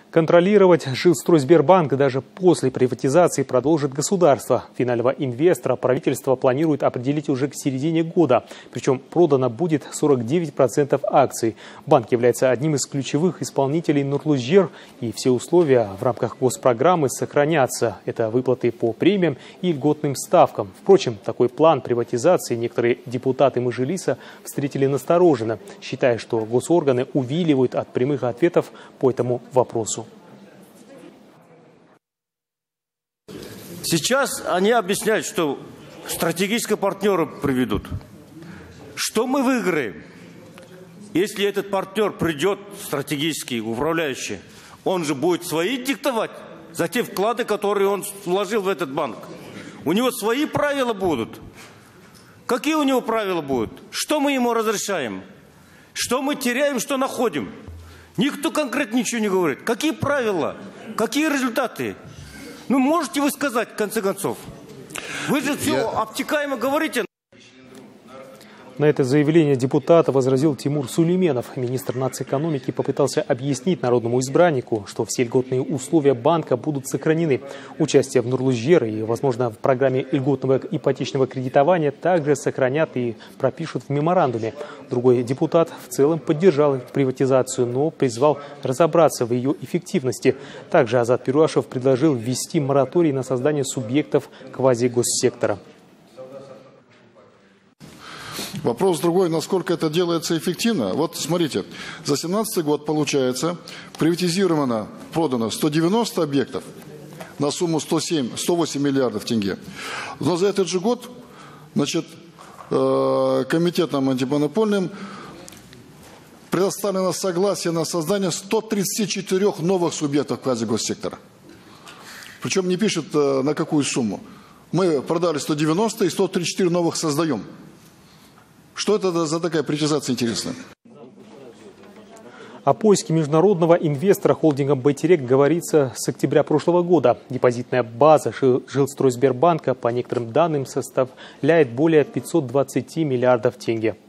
Контролировать Жилстройсбербанк даже после приватизации продолжит государство. Финального инвестора правительство планирует определить уже к середине года. Причем продано будет 49% акций. Банк является одним из ключевых исполнителей Нурлу-Жер, и все условия в рамках госпрограммы сохранятся. Это выплаты по премиям и льготным ставкам. Впрочем, такой план приватизации некоторые депутаты Мажилиса встретили настороженно, считая, что госорганы увиливают от прямых ответов по этому вопросу. Сейчас они объясняют, что стратегические партнеры приведут. Что мы выиграем? Если этот партнер придет, стратегический, управляющий, он же будет свои диктовать за те вклады, которые он вложил в этот банк. У него свои правила будут. Какие у него правила будут? Что мы ему разрешаем? Что мы теряем, что находим? Никто конкретно ничего не говорит. Какие правила? Какие результаты? Ну, можете вы сказать, в конце концов? Вы же все обтекаемо говорите. На это заявление депутата возразил Тимур Сулейменов. Министр нацэкономики попытался объяснить народному избраннику, что все льготные условия банка будут сохранены. Участие в Нурлу-Жер и, возможно, в программе льготного ипотечного кредитования также сохранят и пропишут в меморандуме. Другой депутат в целом поддержал приватизацию, но призвал разобраться в ее эффективности. Также Азат Перуашев предложил ввести мораторий на создание субъектов квазигоссектора. Вопрос другой, насколько это делается эффективно. Вот смотрите, за 2017 год получается приватизировано, продано 190 объектов на сумму 108 миллиардов тенге. Но за этот же год, значит, комитетом антимонопольным предоставлено согласие на создание 134 новых субъектов квазигоссектора. Причем не пишет на какую сумму. Мы продали 190 и 134 новых создаем. Что это за такая приватизация интересная? О поиске международного инвестора холдингом «Байтерек» говорится с октября прошлого года. Депозитная база Жилстройсбербанка, по некоторым данным, составляет более 520 миллиардов тенге.